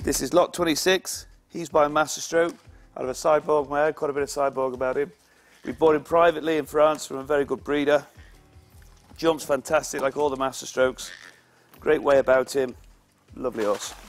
This is lot 26. He's by Masterstroke, out of a Cyborg mare, quite a bit of Cyborg about him. We bought him privately in France from a very good breeder. Jumps fantastic like all the Masterstrokes. Great way about him. Lovely horse.